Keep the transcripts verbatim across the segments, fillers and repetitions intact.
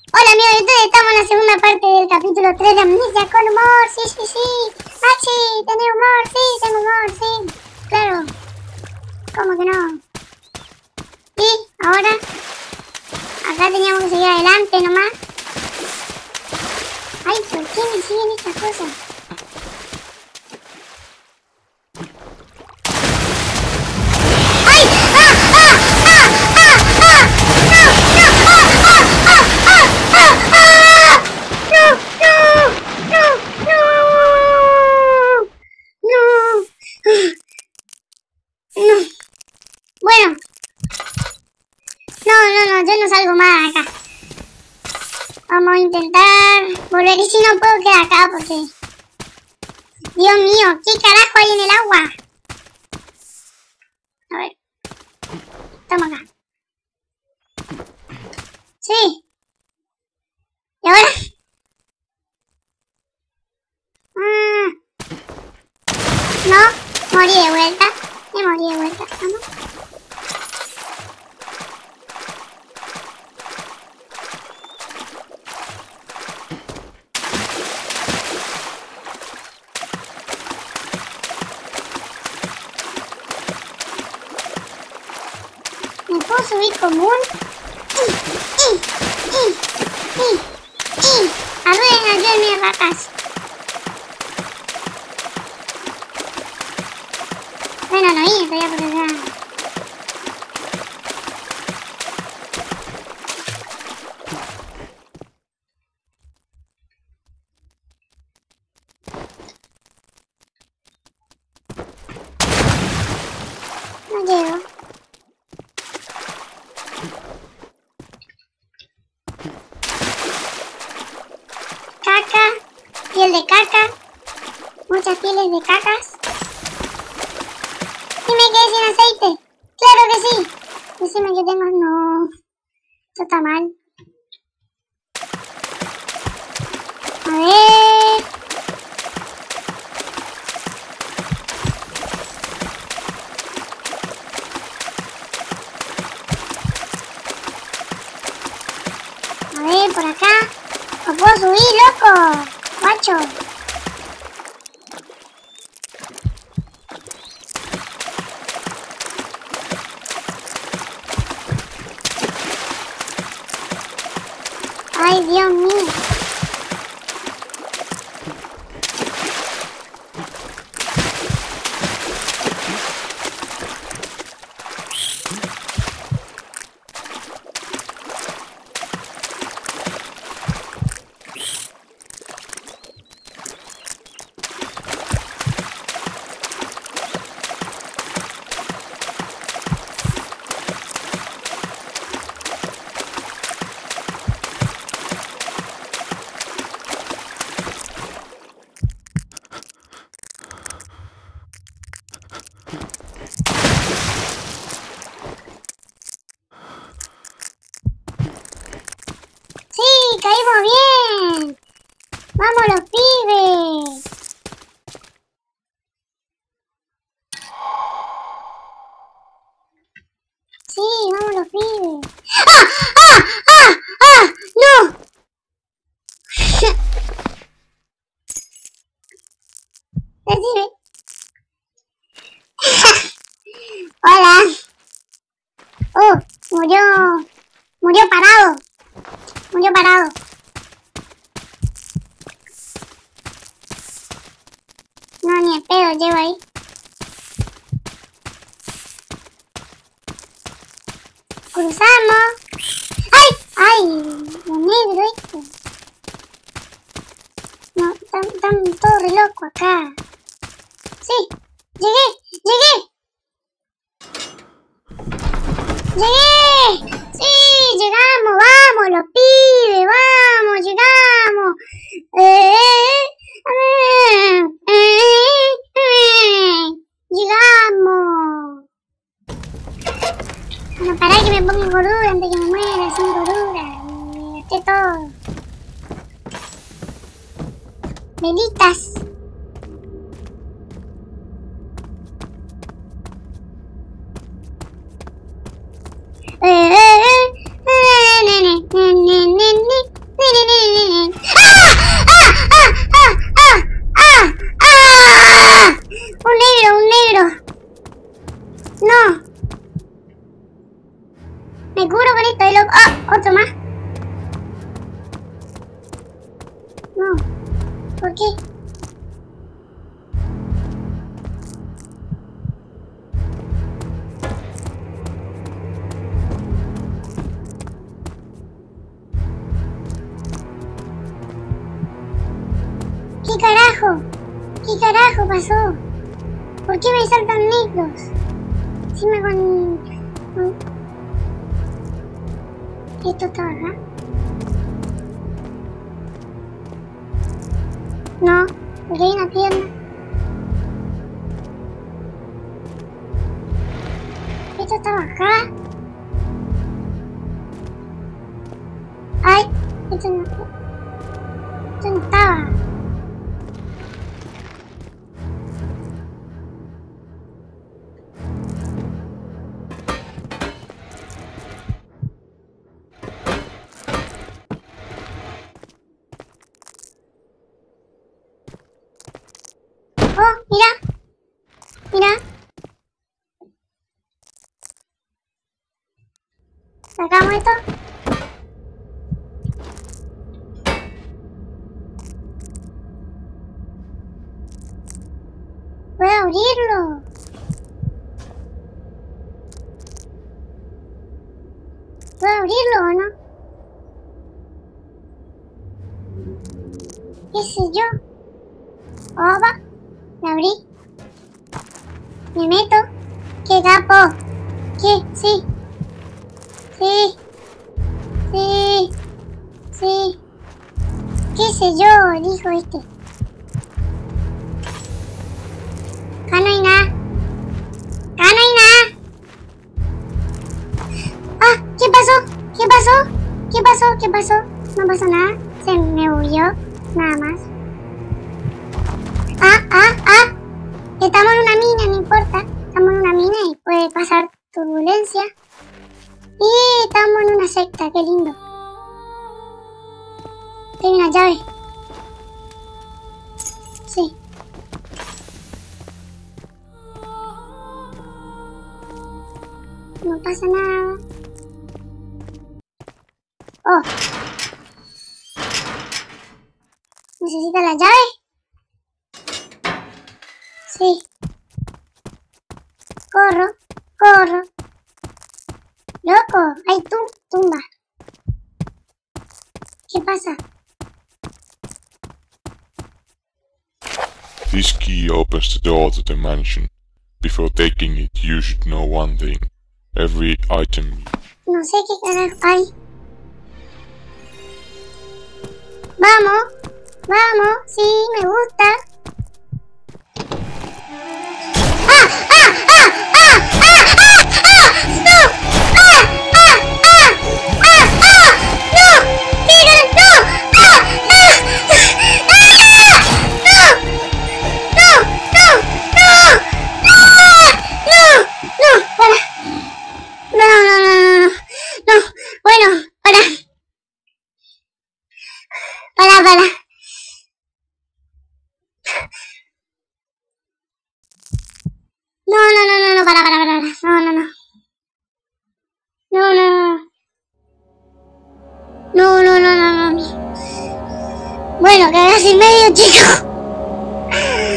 Hola amigos de YouTube, estamos en la segunda parte del capítulo tres de Amnesia con humor, sí, sí, sí. Maxi, ¿tenés humor? Sí, tengo humor, sí. Claro. ¿Cómo que no? Y ahora, acá teníamos que seguir adelante nomás. Ay, ¿por qué me siguen estas cosas? ¡Ay! ¡Ah! ¡Ah! ¡Ah! ¡Ah! ¡Ah! ¡No! ¡No! ¡Ah! ¡Ah! ¡Ah! ¡Ah! ¡Ah! ¡Ah! ¡No! ¡No! ¡No! ¡No! ¡No! ¡No! Bueno. No, no, no, yo no salgo más de acá. Vamos a intentar volver. Y si no puedo quedar acá porque... Dios mío, ¿qué carajo hay en el agua? A ver. Estamos acá. Sí. ¿Y ahora? Ah. No, morí de vuelta. Me morí de vuelta. Vamos. Me puedo subir como un... ¡Y! ¡Y! ¡Y! ¡Y! ¡Y! ¡Ayuden, ayúdenme, ratas! Bueno, no vine todavía por allá. No llego. Caca, piel de caca, muchas pieles de cacas. Y me quedé sin aceite. Claro que sí. Decime que tengo... No. Esto está mal. A ver. A ver, por acá. No puedo subir, loco. Guacho. Ay, Dios mío. Sí, caímos bien. Vamos los pibes. Sí, vamos los pibes. ¡Ah! ¡Ah! ¡Ah! ¡Ah! ¡No! Decime. Hola. Oh, murió. Murió parado. Murió parado. No, ni el pedo llevo ahí. Cruzamos. ¡Ay! ¡Ay! Lo negro esto. No, están todos re locos acá. Sí, llegué, llegué. ¡Llegué! ¡Sí! ¡Llegamos! ¡Vamos, los pibes! ¡Vamos! ¡Llegamos! ¡Eh! ¡Eh! ¡Eh! ¡Eh! ¡Llegamos! Bueno, pará que me ponga gordura antes que me muera sin gordura. Me gasté todo. Velitas. Eh, eh, eh, ne, ne, ne, ne, ne, ne. ¿Qué carajo? ¿Qué carajo pasó? ¿Por qué me saltan negros? Encima con... con... ¿Esto estaba acá? No, porque hay una pierna. ¿Esto estaba acá? Ay, esto no... Esto no estaba. Oh, mira. Mira. Sacamos esto. Puedo abrirlo. ¿Puedo abrirlo o no? ¿Qué sé yo? Opa. La abrí. Me meto. ¡Qué capo! ¿Qué? Sí. Sí. Sí. Sí. ¿Qué sé yo? Dijo este. Acá no hay nada. Acá no hay nada. Ah, ¿qué pasó? ¿Qué pasó? ¿Qué pasó? ¿Qué pasó? No pasó nada. Se me huyó. Nada más. Ah, ah, ah. Estamos en una mina, no importa. Estamos en una mina y puede pasar turbulencia. Y estamos en una secta, qué lindo. Tengo una llave. Sí. No pasa nada. Oh. ¿Necesita la llave? Sí. Corro, corro. Loco, hay tu tumba. ¿Qué pasa? This key opens the door to the mansion. Before taking it, you should know one thing. Every item... No sé qué carajo hay. Vamos, vamos, sí, me gusta. ¡Ah, ah, ah, ah, ah, ah, ah! ¡No! ¡Ah, ah, ah! ¡Ah, ah! ¡No! ¡Tigre, no! ¡Ah, ah! ¡Ah! ¡No! ¡No, no, no! ¡Ah! ¡No! ¡No! ¡Para! No, no, no, no, no. No, bueno, para. Para, para. No, no, no, no, no, para, para, para. No, no, no. No, no, no. No, no, no, no, no. Bueno, casi medio, chicos.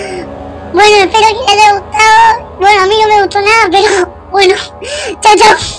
Bueno, espero que les haya gustado. Bueno, a mí no me gustó nada, pero bueno. Chao, chao.